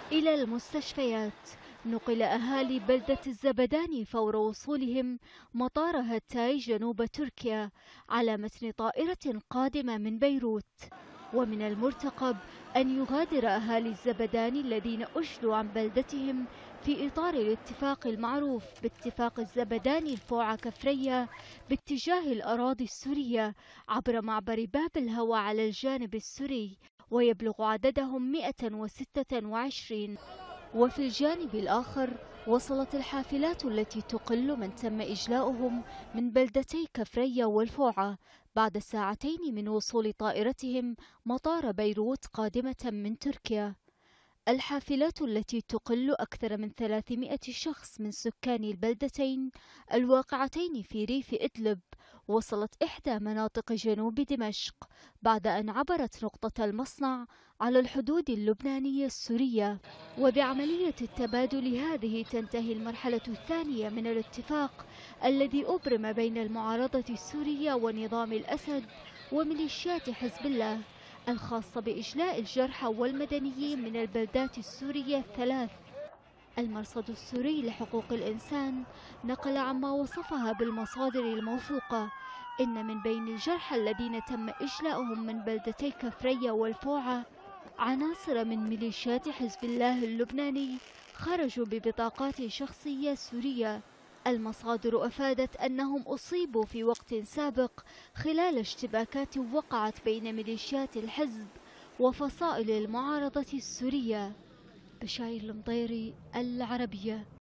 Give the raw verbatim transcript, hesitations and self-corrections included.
إلى المستشفيات. نقل أهالي بلدة الزبداني فور وصولهم مطار هاتاي جنوب تركيا على متن طائرة قادمة من بيروت. ومن المرتقب أن يغادر أهالي الزبداني الذين أجلوا عن بلدتهم في إطار الاتفاق المعروف باتفاق الزبداني الفوعة كفرية باتجاه الأراضي السورية عبر معبر باب الهوى على الجانب السوري، ويبلغ عددهم مئة وستة وعشرين. وفي الجانب الآخر وصلت الحافلات التي تقل من تم إجلاؤهم من بلدتي كفرية والفوعة بعد ساعتين من وصول طائرتهم مطار بيروت قادمة من تركيا. الحافلات التي تقل أكثر من ثلاثمئة شخص من سكان البلدتين الواقعتين في ريف إدلب وصلت إحدى مناطق جنوب دمشق بعد أن عبرت نقطة المصنع على الحدود اللبنانية السورية. وبعملية التبادل هذه تنتهي المرحلة الثانية من الاتفاق الذي أبرم بين المعارضة السورية ونظام الأسد وميليشيات حزب الله الخاصة بإجلاء الجرحى والمدنيين من البلدات السورية الثلاث. المرصد السوري لحقوق الإنسان نقل عما وصفها بالمصادر الموثوقة إن من بين الجرحى الذين تم إجلاؤهم من بلدتي كفرية والفوعة عناصر من ميليشيات حزب الله اللبناني خرجوا ببطاقات شخصية سورية. المصادر أفادت أنهم أصيبوا في وقت سابق خلال اشتباكات وقعت بين ميليشيات الحزب وفصائل المعارضة السورية. بشاير المطيري، العربية.